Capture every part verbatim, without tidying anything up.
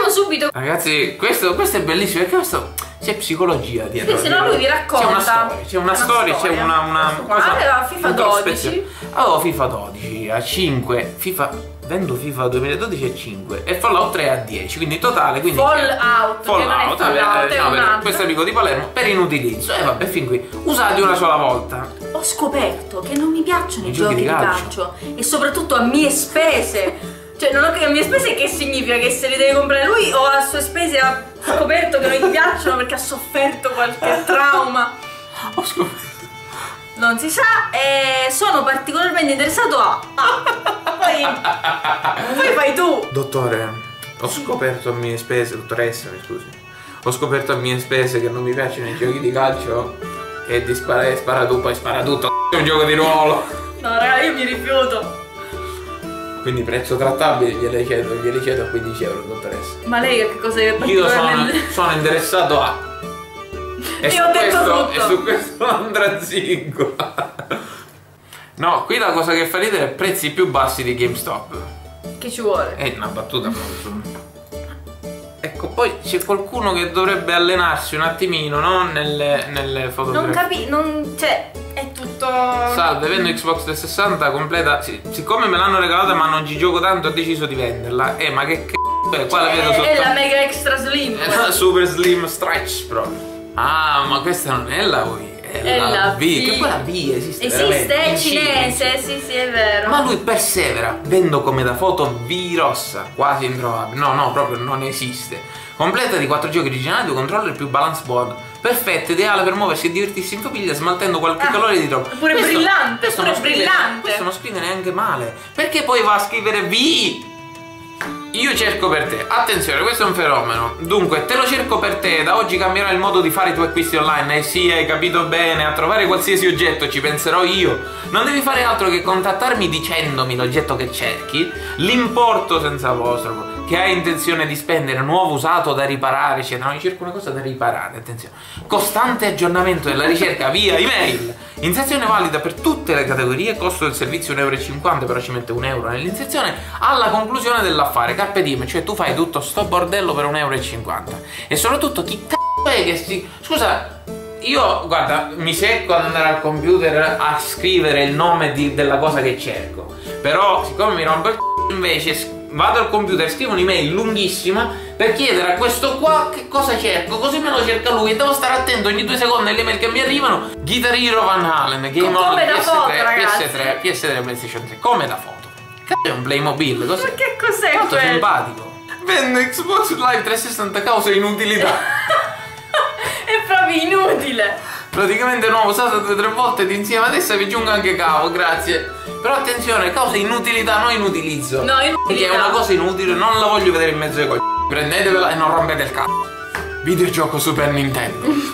subito. Ragazzi, questo, questo è bellissimo perché questo c'è psicologia dietro. Sì, se no lui vi racconta. C'è una storia, c'è una, una storia, c'è una, una cosa. Aveva FIFA dodici. Avevo FIFA dodici a cinque, FIFA. Vendo FIFA duemiladodici a cinque e Fallout tre a dieci, quindi totale, quindi Fallout, Fallout, che non è Fallout, eh, no, per, questo amico di Palermo per inutilizzo. E eh, vabbè, fin qui. Usati una sola volta. Ho scoperto che non mi piacciono i, I giochi, giochi di calcio. calcio e soprattutto a mie spese. Cioè, non ho che a mie spese che significa che se li deve comprare lui o a sue spese ha scoperto che non gli piacciono perché ha sofferto qualche trauma. Ho scoperto. Non si sa, e sono particolarmente interessato a... Poi... Poi fai tu! Dottore, ho scoperto a mie spese, dottoressa mi scusi, ho scoperto a mie spese che non mi piacciono i giochi di calcio e di sparare, spara tu, poi spara tutto, è un gioco di ruolo. No raga, io mi rifiuto. Quindi prezzo trattabile gliele chiedo, gliele chiedo a quindici euro, dottoressa. Ma lei che cosa è? Io sono, nel... sono interessato a... E io su, ho detto questo, tutto. e su questo andrà zinco. No, qui la cosa che fa ridere è prezzi più bassi di GameStop. Che ci vuole? È una battuta molto. Ecco, poi c'è qualcuno che dovrebbe allenarsi un attimino, no? Nelle, nelle fotografie. Non capi... non... cioè... è tutto... Salve, vendo Xbox trecentosessanta completa. Sì, siccome me l'hanno regalata ma non ci gioco tanto ho deciso di venderla. Eh, ma che c***o è? Qua la vedo sotto. È la Mega Extra Slim. È la Super Slim Stretch proprio. Ah, ma questa non è la Wii. È, è la, la V, V. Che poi la V esiste Esiste, è cinese, sì sì è vero. Ma lui persevera, vendo come da foto V rossa, quasi introvabile. No, no, proprio non esiste. Completa di quattro giochi originali, due controller più balance board. Perfetto, ideale per muoversi e divertirsi in famiglia smaltendo qualche ah, calore di troppo. Pure questo, brillante, questo pure non scrive, brillante. Questo non scrive neanche male. Perché poi va a scrivere V? Io cerco per te, attenzione, questo è un fenomeno. Dunque, te lo cerco per te, da oggi cambierà il modo di fare i tuoi acquisti online. Eh sì, hai capito bene, a trovare qualsiasi oggetto ci penserò io. Non devi fare altro che contattarmi dicendomi l'oggetto che cerchi, l'importo senza apostrofo, che hai intenzione di spendere, nuovo, usato, da riparare, eccetera. No, io cerco una cosa da riparare, attenzione. Costante aggiornamento della ricerca via email. Inserzione valida per tutte le categorie, costo del servizio un euro e cinquanta, però ci mette un euro nell'inserzione, alla conclusione dell'affare. Carpe diem, cioè tu fai tutto sto bordello per un euro e cinquanta. E soprattutto chi c***o è che si... Scusa, io, guarda, mi secco ad andare al computer a scrivere il nome di, della cosa che cerco. Però, siccome mi rompo il c***o, invece vado al computer e scrivo un'email lunghissima per chiedere a questo qua che cosa cerco, così me lo cerca lui e devo stare attento ogni due secondi alle email che mi arrivano. Guitar Hero Van Halen, Game On, come da P S tre, foto, P S tre, P S tre, PlayStation tre, come da foto. Cazzo, è un Playmobil, cos'è? Ma che cos'è Tanto quello? simpatico. Vendo Xbox Live trecentosessanta causa inutilità. È proprio inutile. Praticamente nuovo, usato due o tre volte ed insieme ad essa vi aggiungo anche cavo, grazie. Però attenzione, causa inutilità, non inutilizzo. No, inutilità. Perché è una cosa inutile, non la voglio vedere in mezzo ai coglioni. Prendetevela e non rompete il cazzo. Videogioco Super Nintendo.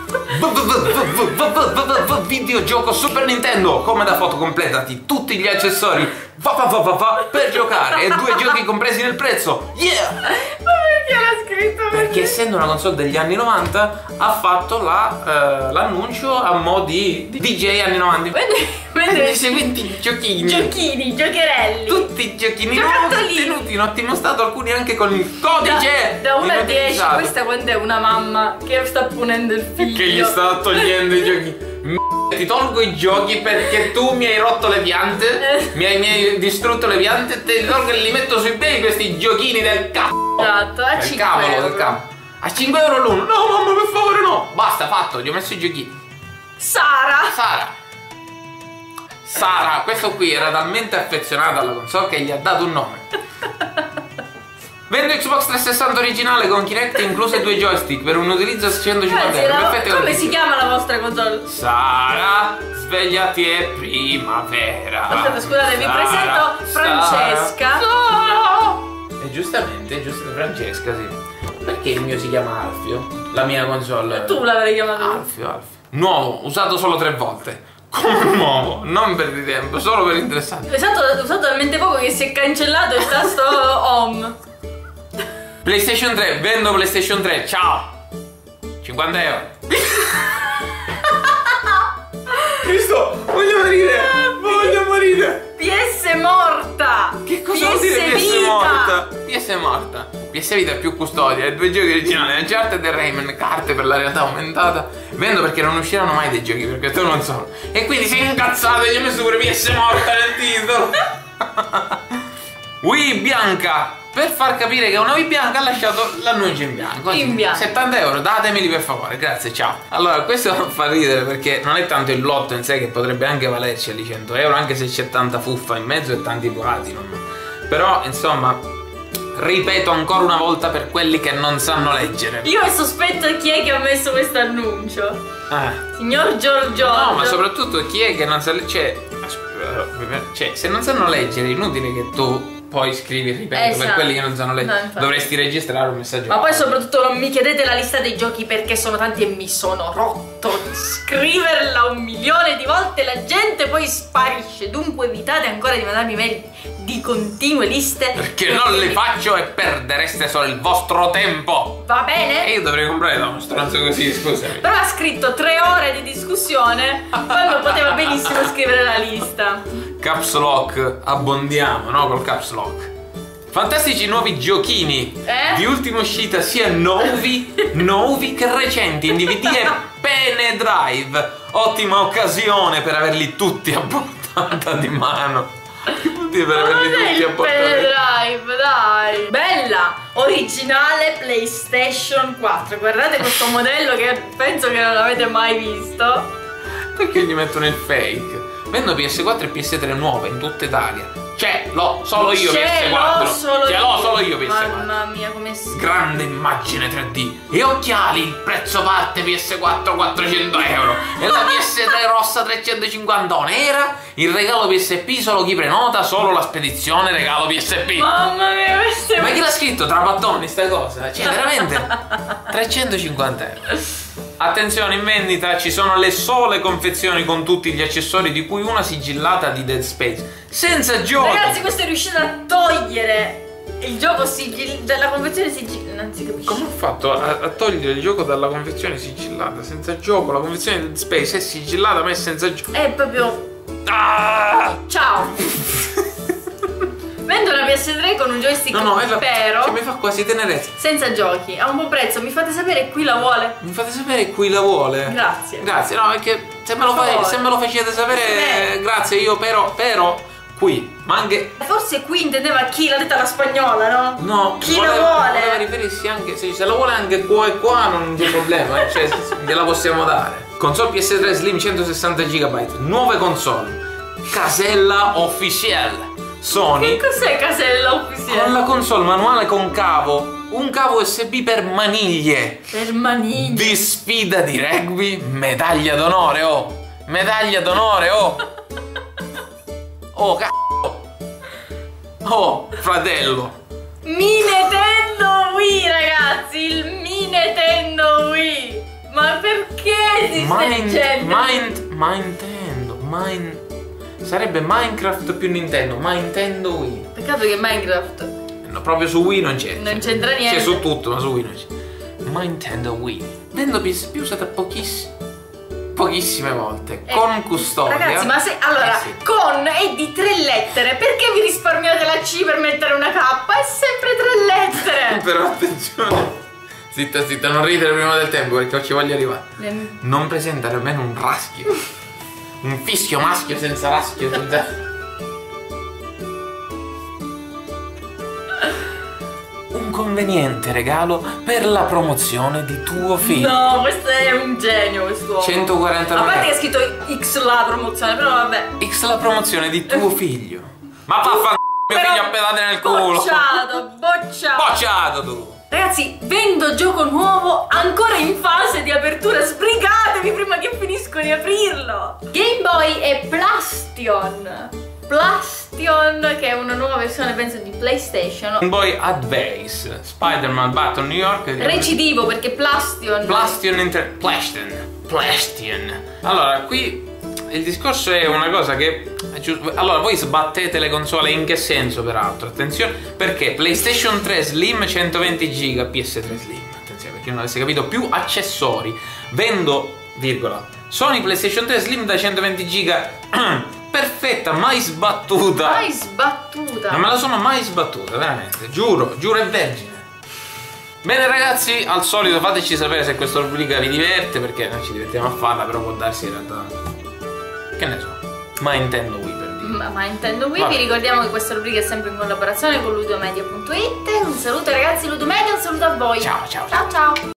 Videogioco Super Nintendo. Come da foto, completati tutti gli accessori va, va, va, va, va, per giocare. E due giochi compresi nel prezzo. Yeah! Ma perché l'ha scritto? Perché essendo una console degli anni novanta ha fatto l'annuncio la, uh, a mo' di D J anni novanta. Vende i seguenti giochini. Giochini, giocherelli. Tutti i giochini nuovi, tenuti in ottimo stato, alcuni anche con il codice. Da, da uno a dieci, questa quando è una mamma che sta punendo il figlio. Che gli sta togliendo i giochi. Ti tolgo i giochi perché tu mi hai rotto le piante, mi hai, mi hai distrutto le piante, te li tolgo e li metto su eBay questi giochini del cazzo. Esatto, a cinque cavolo, euro. Del cavolo. A cinque euro l'uno. No mamma, per favore no. Basta, fatto, gli ho messo i giochini. Sara. Sara. Sara, questo qui era talmente affezionato alla console che gli ha dato un nome. Vendo Xbox trecentosessanta originale con Kinect incluse due joystick per un utilizzo a centocinquanta euro. Come condizione. Si chiama la vostra console? Sara, svegliati è primavera. Aspetta, scusate, vi presento Francesca. Sara. E giustamente, giusto Francesca, sì. Perché il mio si chiama Alfio? La mia console. Tu l'avrei chiamato. Alfio, Alfio. Nuovo, usato solo tre volte. Come nuovo, non per di tempo, solo per interessanti. Esatto, usato talmente poco che si è cancellato il tasto home. PlayStation tre, vendo PlayStation tre, ciao! cinquanta euro. Cristo, voglio morire! Voglio morire! P S morta! Che cosa P S vuol dire P S vita. morta? P S morta. P S Vita più custodia, i due giochi originali, Uncharted e Rayman, carte per la realtà aumentata. Vendo perché non usciranno mai dei giochi, perché tu non sono. E quindi sei incazzato e gli ho messo pure P S morta nel titolo. Wii bianca. Per far capire che una Wii bianca ha lasciato l'annuncio in bianco. In bianco. settanta euro, datemeli per favore, grazie, ciao. Allora, questo fa ridere perché non è tanto il lotto in sé che potrebbe anche valerci lì cento euro, anche se c'è tanta fuffa in mezzo e tanti platinum. Però, insomma, ripeto ancora una volta per quelli che non sanno leggere. Io sospetto chi è che ha messo questo annuncio. Ah. Signor Giorgio. No, ma soprattutto chi è che non sa leggere. Cioè, cioè, se non sanno leggere è inutile che tu poi scrivi, ripeto, esatto. Per quelli che non sanno leggere, no, dovresti registrare un messaggio. Ma poi soprattutto non mi chiedete la lista dei giochi perché sono tanti e mi sono rotto di scriverla un milione di volte, la gente poi sparisce. Dunque evitate ancora di mandarmi mail di continue liste. Perché, perché non le mi... faccio e perdereste solo il vostro tempo. Va bene? E io dovrei comprare da uno stronzo così, scusami. Però ha scritto tre ore di discussione quando poteva benissimo scrivere la lista. Caps lock, abbondiamo, no? Col caps lock. Fantastici nuovi giochini eh? di ultima uscita, sia nuovi, nuovi che recenti, in D V D e Pene Drive. Ottima occasione per averli tutti a portata di mano. Che vuol dire per averli tutti a portata di mano? Drive, dai. Bella, originale PlayStation quattro. Guardate questo modello che penso che non avete mai visto. Perché gli mettono il fake? Vendo P S quattro e P S tre nuove in tutta Italia. C'è, l'ho, solo io P S quattro. Solo Ce l'ho solo io P S quattro. Mamma mia, come si... Grande immagine tre D. E occhiali, il prezzo parte P S quattro quattrocento euro. E la P S tre rossa trecentocinquanta nera. Il regalo P S P solo chi prenota, solo la spedizione regalo P S P. Mamma mia, questo è... Ma chi l'ha scritto? Trapattoni sta cosa? Cioè, veramente? trecentocinquanta euro. Attenzione, in vendita ci sono le sole confezioni con tutti gli accessori, di cui una sigillata di Dead Space. Senza gioco! Ragazzi, questo è riuscito a togliere il gioco sigil... dalla confezione sigillata. Non si capisce. Come ho fatto a, a togliere il gioco dalla confezione sigillata? Senza gioco, la confezione di Dead Space è sigillata ma è senza gioco. È proprio... Ah! Ciao! Vendo una P S tre con un joystick no, no, è la... però che mi fa quasi tenerezza. Senza giochi, a un buon prezzo. Mi fate sapere chi la vuole? Mi fate sapere chi la vuole? Grazie. Grazie, no, perché se me lo, fai, se me lo facete sapere, eh. Grazie, io però, però, qui, ma anche... Forse qui intendeva chi, l'ha detta la spagnola, no? No, chi voleva, la vuole? Voleva riferirsi anche, se se la vuole anche qua e qua non c'è problema, cioè gliela possiamo dare. Console P S tre Slim centosessanta giga, nuove console, casella officiale. Sony. Che cos'è casella ufficiale? Con la console manuale con cavo, un cavo U S B per maniglie. Per maniglie. Di sfida di rugby, medaglia d'onore, oh. Medaglia d'onore, oh. Oh, c***o. Oh, fratello. Mi Nintendo Wii, ragazzi, il Mi Nintendo Wii. Ma perché esiste Mind, dicendo? Mind, Nintendo, Mind. Sarebbe Minecraft più Nintendo, ma Nintendo Wii. Peccato che Minecraft no, proprio su Wii non c'è. Non c'entra niente. C'è su tutto, ma su Wii non c'è. Ma Nintendo Wii. Vendo P S P usata pochissime pochissime volte. Eh, con custodia. Ragazzi, ma se allora eh sì. Con è di tre lettere. Perché vi risparmiate la C per mettere una K? È sempre tre lettere. Però attenzione. Zitta, zitta, non ridere prima del tempo perché ci voglio arrivare. Eh. Non presentare almeno un raschio. Un fischio maschio senza raschio, senza... Un conveniente regalo per la promozione di tuo figlio. No, questo è un genio, quest'uomo. centoquarantanove. A parte che è scritto X la promozione, però vabbè. X la promozione di tuo figlio. Ma vaffanculo, mio figlio a pedate nel culo. Bocciato, bocciato. Bocciato tu. Ragazzi, vendo gioco nuovo ancora in fase di apertura. Sbrigatevi prima che finisco di aprirlo. Game Boy e Plastion. Plastion, che è una nuova versione, penso, di PlayStation. Game Boy Advance, Spider-Man Battle New York. Recidivo perché Plastion. Plastion Inter... Plastion. Plastion. Allora, qui il discorso è una cosa che... Allora, voi sbattete le console in che senso, peraltro? Attenzione, perché PlayStation tre Slim centoventi giga, P S tre Slim, attenzione, perché non avesse capito, più accessori. Vendo, virgola, Sony PlayStation tre Slim da centoventi giga, perfetta, mai sbattuta. Mai sbattuta. Non me la sono mai sbattuta, veramente, giuro, giuro è vergine. Bene ragazzi, al solito fateci sapere se questa rubrica vi diverte, perché noi ci divertiamo a farla, però può darsi in realtà, che ne so, ma intendo Wii per dire. Ma, ma intendo Wii, vi ricordiamo che questa rubrica è sempre in collaborazione con ludomedia punto it. Un saluto ragazzi Ludomedia, un saluto a voi. Ciao ciao. Ciao ciao.